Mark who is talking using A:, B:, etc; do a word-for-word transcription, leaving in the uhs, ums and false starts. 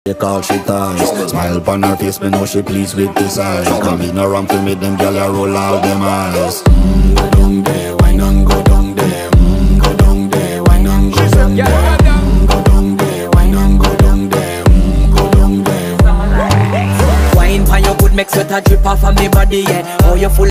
A: She call she ties. Smile upon her face, me know she pleased with this eyes. Come in around to make them gyal a roll out them eyes. Mm, go down there, wine and go down there. Mm, go down there, wine and go down there. Mm, go down there, wine and go down there. Mm, go down there.
B: Wine for your good, make sweat a drip off of me body, yeah. Oh, you full.